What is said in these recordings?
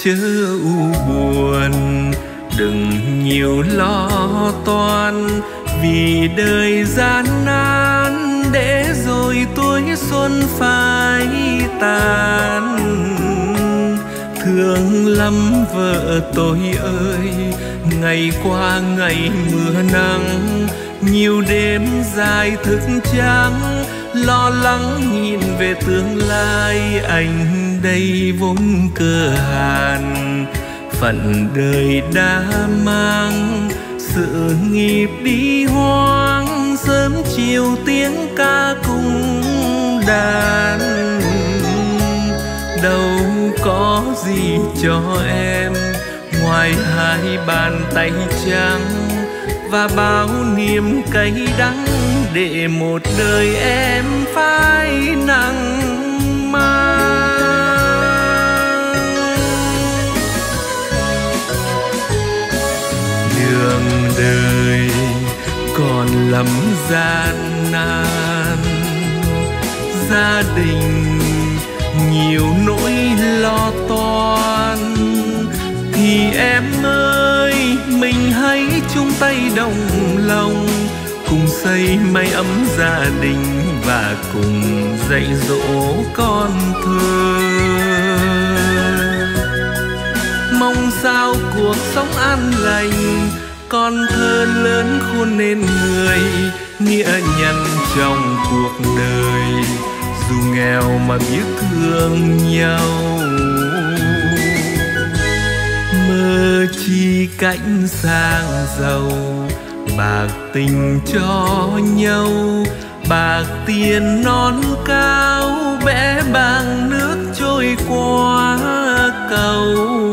chớ u buồn, đừng nhiều lo toan, vì đời gian nan để rồi tuổi xuân phai tàn. Thương lắm vợ tôi ơi, ngày qua ngày mưa nắng, nhiều đêm dài thức trắng, lo lắng nhìn về tương lai. Anh đây vốn cơ hàn, phận đời đã mang, sự nghiệp đi hoang, sớm chiều tiếng ca cung đàn. Đâu có gì cho em ngoài hai bàn tay trắng và bao niềm cay đắng, để một đời em phải nặng mang. Đường đời còn lắm gian nan, gia đình nhiều nỗi lo toan, thì em ơi mình hãy chung tay đồng lòng, cùng xây mái ấm gia đình và cùng dạy dỗ con thơ. Mong sao cuộc sống an lành, con thơ lớn khôn nên người, nghĩa nhân trong cuộc đời, dù nghèo mà biết thương nhau. Mơ chi cảnh sang giàu, bạc tình cho nhau, bạc tiền non cao, bẽ bàng nước trôi qua cầu.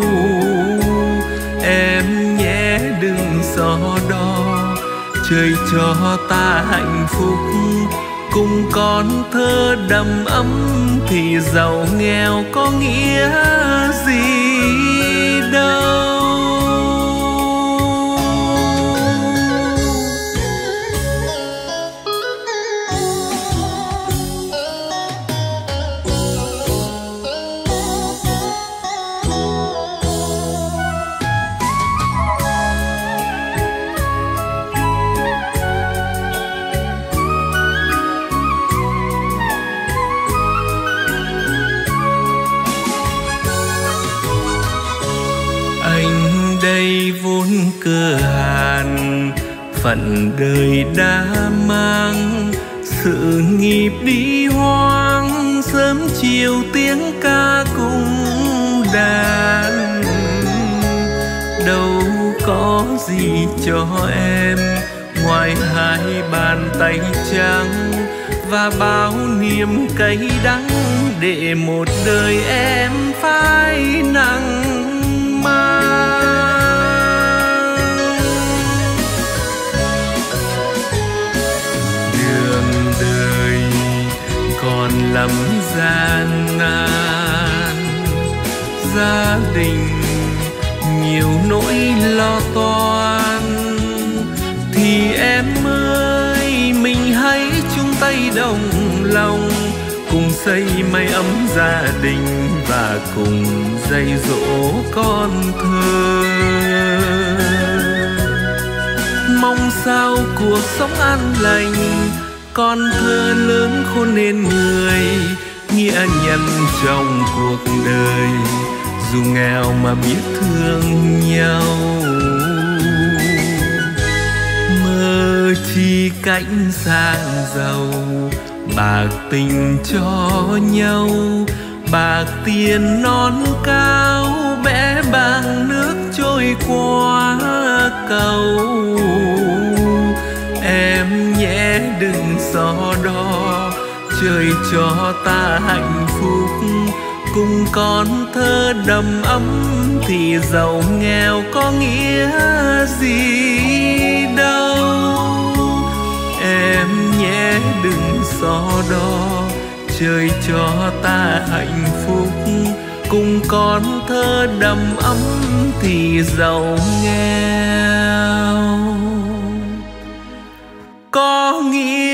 Em nhé đừng so đo, trời cho ta hạnh phúc, cùng con thơ đầm ấm, thì giàu nghèo có nghĩa gì đâu. Đây vốn cơ hàn, phận đời đã mang, sự nghiệp đi hoang, sớm chiều tiếng ca cung đàn. Đâu có gì cho em ngoài hai bàn tay trắng và bao niềm cay đắng, để một đời em phải nặng mang. Đường đời còn lắm gian nan, gia đình nhiều nỗi lo toan, thì em ơi mình hãy chung tay đồng lòng, cùng xây mái ấm gia đình và cùng dạy dỗ con thơ. Mong sao cuộc sống an lành, con thơ lớn khôn nên người, nghĩa nhân trong cuộc đời, dù nghèo mà biết thương nhau. Mơ chi cảnh sang giàu, bạc tình cho nhau, bạc tiền non cao, bẽ bàng nước trôi qua cầu. Em nhé đừng so đo, trời cho ta hạnh phúc, cùng con thơ đầm ấm, thì giàu nghèo có nghĩa gì đâu. Em nhé đừng so đo, trời cho ta hạnh phúc, cùng con thơ đầm ấm, thì giàu nghèo có nghĩa